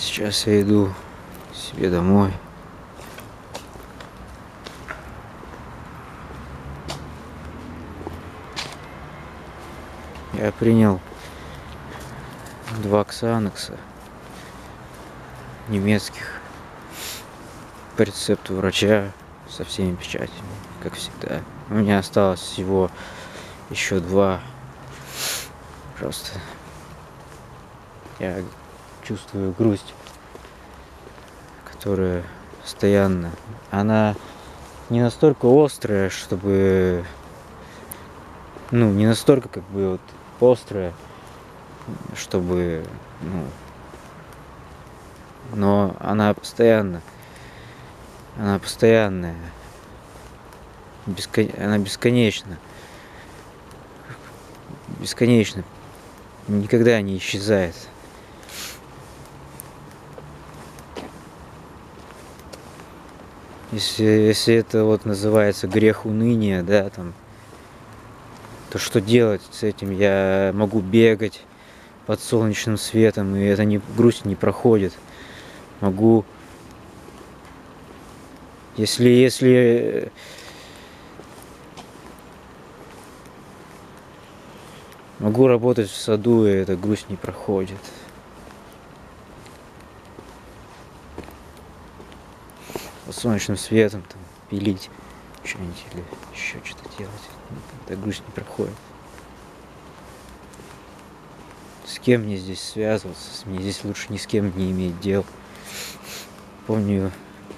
Сейчас я иду себе домой. Я принял 2 ксанокса немецких по рецепту врача со всеми печатями, как всегда. У меня осталось всего еще 2. Просто я чувствую грусть, которая постоянно. Она не настолько острая, чтобы... не настолько как бы вот острая, чтобы... но она постоянно. Она постоянная. Она бесконечна. Бесконечно. Никогда не исчезает. Если это вот называется грех уныния, да, там, то что делать с этим? Я могу бегать под солнечным светом, и эта грусть не проходит. Могу, если могу работать в саду, и эта грусть не проходит. Под солнечным светом там пилить что-нибудь или еще что-то делать. Эта грусть не проходит. С кем мне здесь связываться? Мне здесь лучше ни с кем не иметь дел. Помню,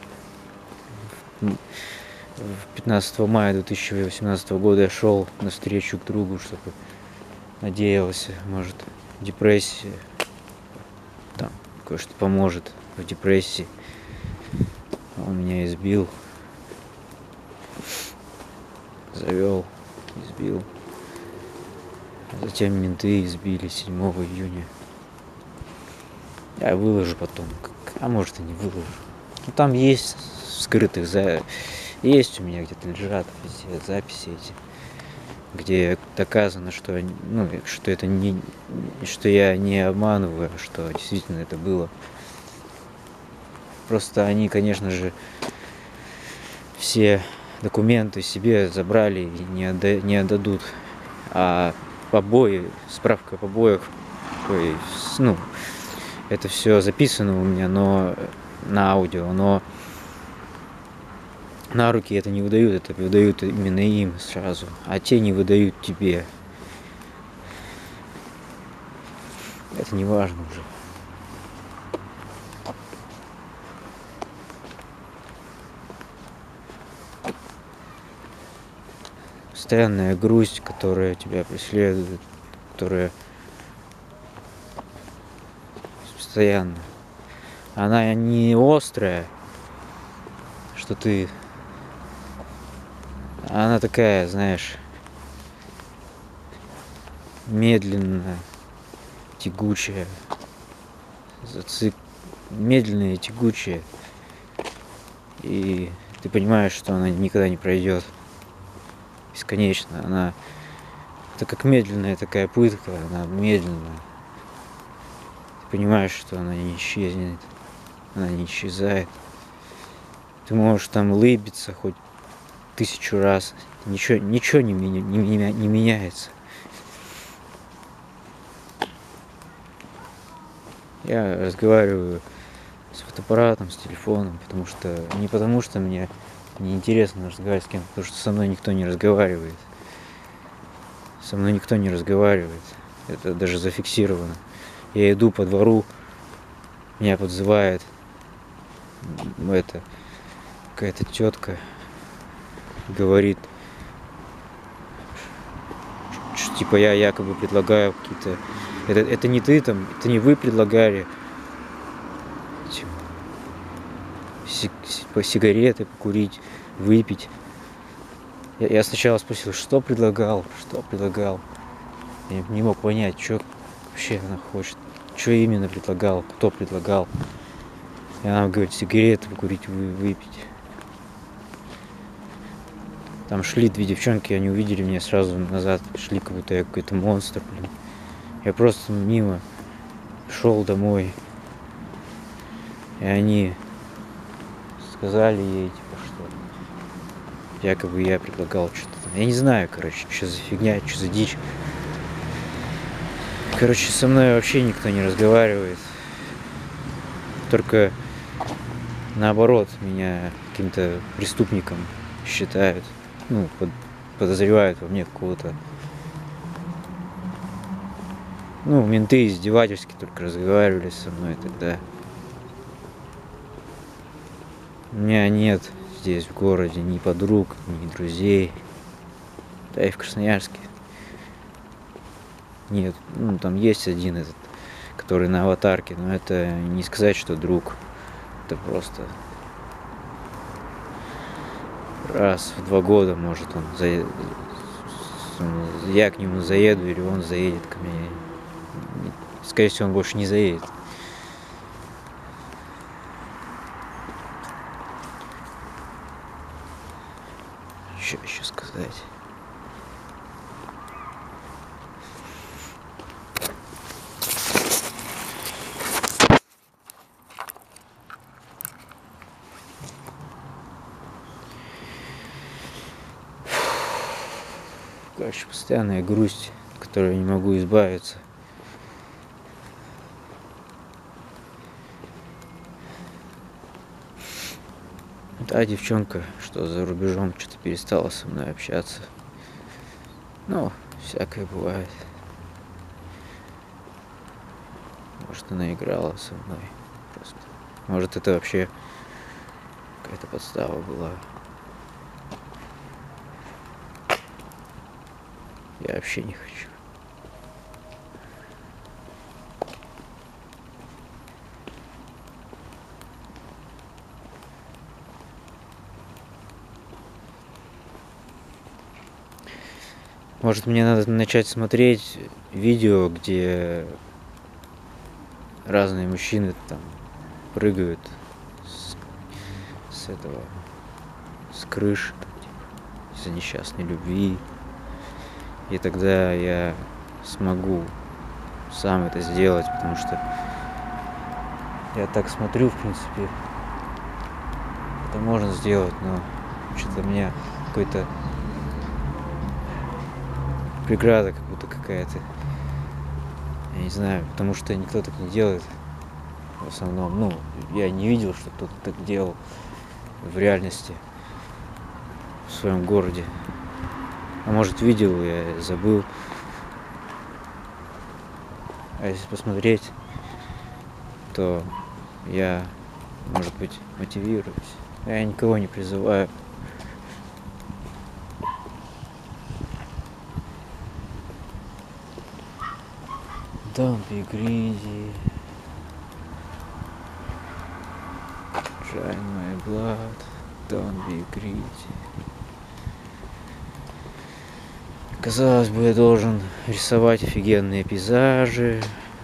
15 мая 2018 года я шел навстречу к другу, чтобы надеялся, может, депрессия, там кое-что поможет в депрессии. Он меня избил, завел, избил. Затем менты избили 7 июня. Я выложу потом, а может и не выложу. Ну, там есть скрытых, есть у меня где-то лежат все записи эти, где доказано, что, что это не, что я не обманываю, что действительно это было. Просто они, конечно же, все документы себе забрали и не отдадут. А побои, справка о побоях, это все записано у меня, но на аудио, но на руки это не выдают, это выдают именно им сразу, а те не выдают тебе. Это не важно уже. Постоянная грусть, которая тебя преследует, которая постоянно. Она не острая, что ты... Она такая, знаешь, медленная, тягучая, медленная и тягучая. И ты понимаешь, что она никогда не пройдет. Бесконечно. Она... Это как медленная такая пытка, она медленная. Ты понимаешь, что она не исчезнет, она не исчезает. Ты можешь там улыбиться хоть 1000 раз, ничего не меняется. Я разговариваю с фотоаппаратом, с телефоном, не потому что мне неинтересно разговаривать с кем-то, потому что со мной никто не разговаривает. Со мной никто не разговаривает. Это даже зафиксировано. Я иду по двору, меня подзывает какая-то тетка, говорит, что типа я якобы предлагаю какие-то... Это не ты там, это не вы предлагали сигареты покурить, выпить. Я сначала спросил, что предлагал. Я не мог понять, что вообще она хочет. Что именно предлагал, кто предлагал. И она говорит, сигареты покурить, выпить. Там шли 2 девчонки, они увидели меня сразу назад, шли, как будто я какой-то монстр, блин. Я просто мимо шел домой. И они сказали ей, типа, что якобы я предлагал что-то там. Я не знаю, короче, что за фигня, что за дичь. Короче, со мной вообще никто не разговаривает. Только наоборот, меня каким-то преступником считают. Ну, подозревают во мне какого-то. Ну, менты издевательски только разговаривали со мной тогда. У меня нет здесь в городе ни подруг, ни друзей. Да и в Красноярске нет. Ну, там есть один этот, который на аватарке, но это не сказать, что друг. Это просто раз в 2 года, может, я к нему заеду, или он заедет ко мне. Скорее всего, он больше не заедет. Что еще сказать? Короче, постоянная грусть, от которой я не могу избавиться. Та девчонка, что за рубежом, что-то перестала со мной общаться. Ну, всякое бывает. Может, она играла со мной просто. Может, это вообще какая-то подстава была. Я вообще не хочу. Может, мне надо начать смотреть видео, где разные мужчины там прыгают с этого, с крыши, там, типа, из-за несчастной любви. И тогда я смогу сам это сделать, потому что я так смотрю, в принципе, это можно сделать, но что-то у меня какой-то преграда как будто какая-то. Я не знаю, потому что никто так не делает в основном. Ну, я не видел, что кто-то так делал в реальности в своем городе. А может, видел, я забыл. А если посмотреть, то я, может быть, мотивируюсь. Я никого не призываю. Don't be greedy. Drain my blood. Don't be greedy. Казалось бы, я должен рисовать офигенные пейзажи.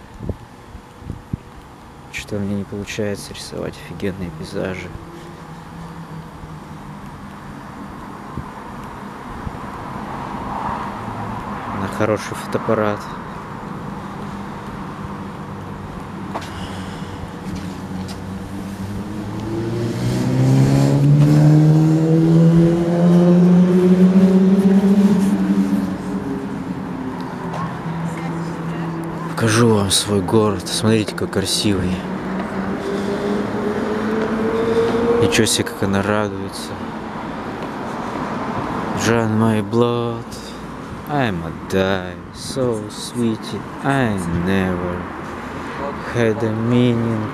Что мне не получается рисовать офигенные пейзажи. На хороший фотоаппарат. Покажу вам свой город. Смотрите, какой красивый. Ничего себе, как она радуется. Drain my blood. I'm a die. So sweetie. I never had a meaning.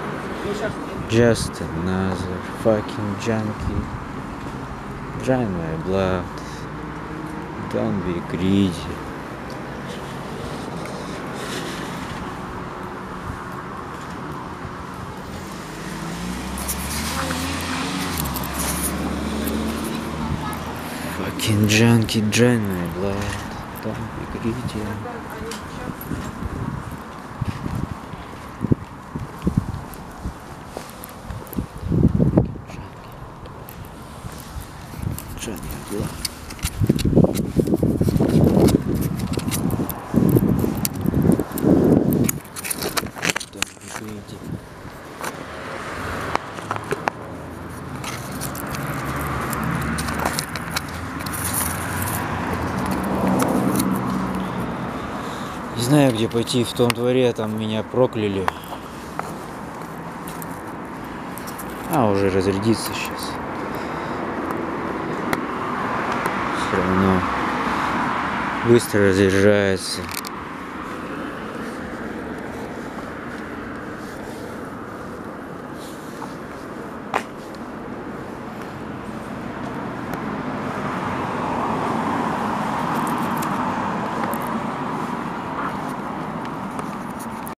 Just another fucking junkie. Drain my blood. Don't be greedy. Fucking junkie, drain my blood. Don't be greedy. Drain my blood. Don't be greedy. Не знаю, где пойти. В том дворе там меня прокляли. Уже разрядится сейчас. Все равно быстро разряжается.